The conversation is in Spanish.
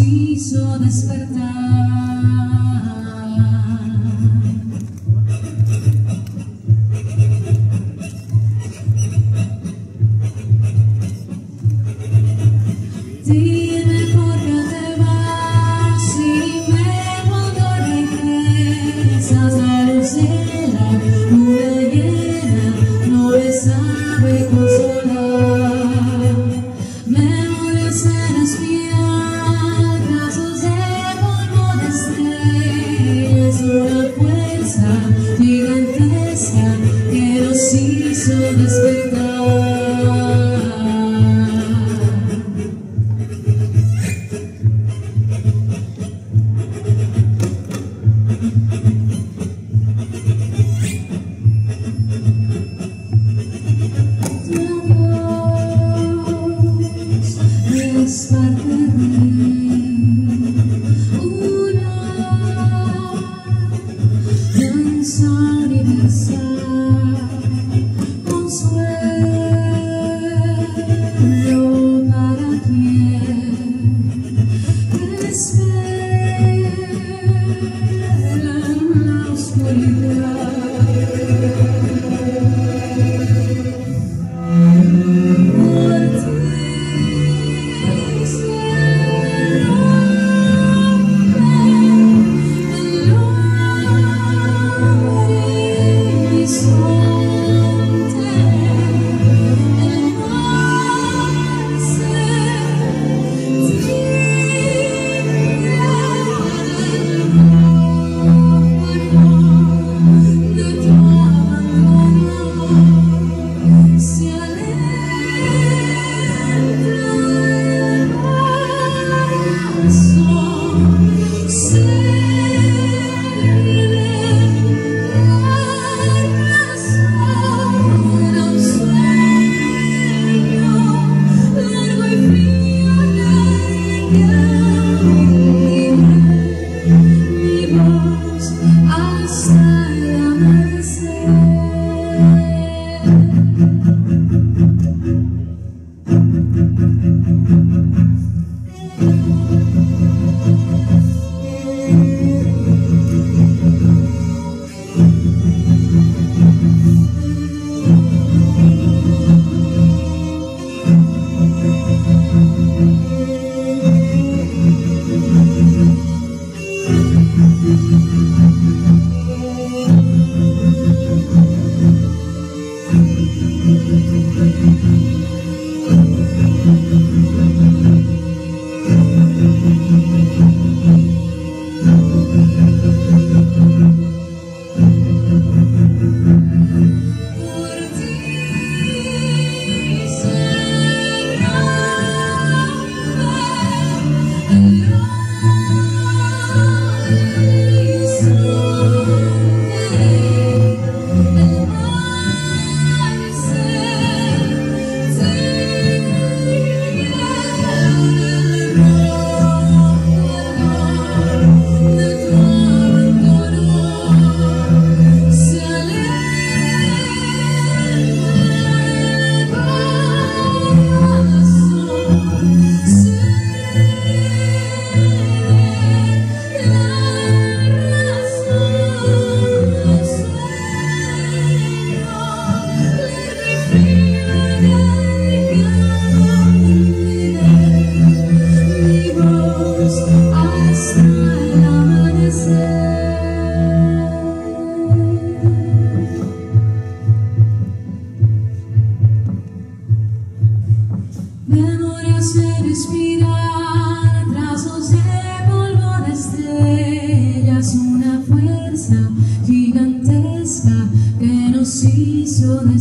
hizo despertar. Dime por qué te vas y dime cuando regresas. La luz de la luna llena no me sabe consolar. Memorias en espiral, trazos de polvo de estrellas, una fuerza gigantesca que nos hizo despertar. Es parte de una danza universal, consuelo para quien espera en la oscuridad. Memorias en espiral, trazos de polvo de estrellas, una fuerza gigantesca que nos hizo